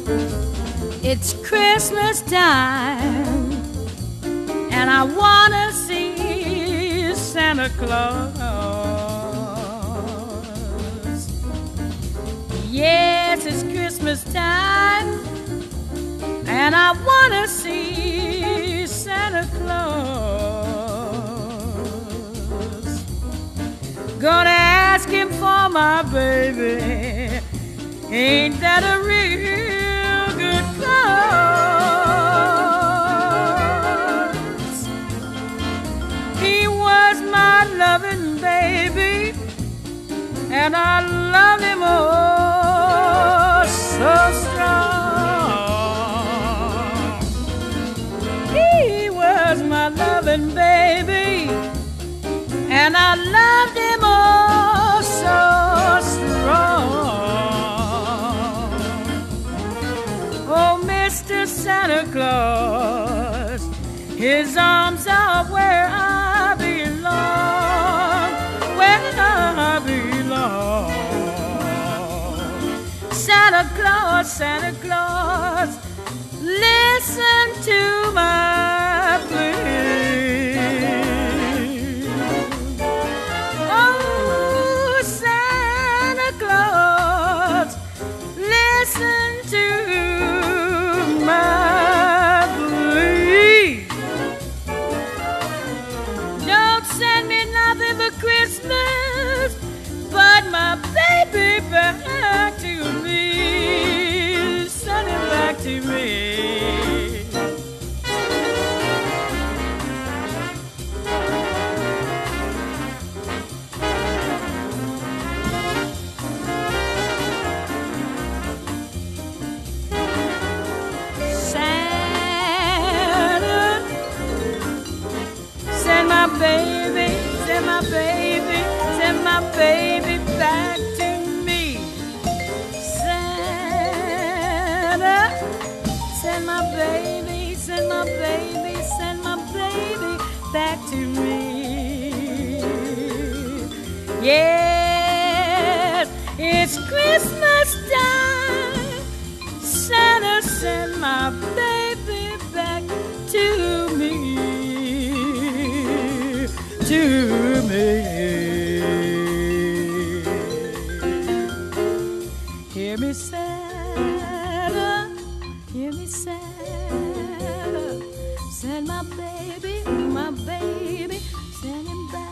It's Christmas time, and I wanna see Santa Claus. Yes, it's Christmas time, and I wanna see Santa Claus. Gonna ask him for my baby. Ain't that a real good cause? He was my loving baby, and I love him oh so strong. He was my loving baby, and I loved him oh so strong. Oh, Mr. Santa Claus, his arms are where I belong, where I belong. Santa Claus, Santa Claus, listen to my plea. Oh, Santa Claus, listen to my plea. Don't send me nothing for Christmas but my baby back to me. Send him back to me. Baby, send my baby, send my baby back to me. Santa, send my baby, send my baby, send my baby back to me. Yes, it's Christmas time. Santa, send my baby back to me. To me. Hear me, Santa, hear me, Santa, send my baby, send him back.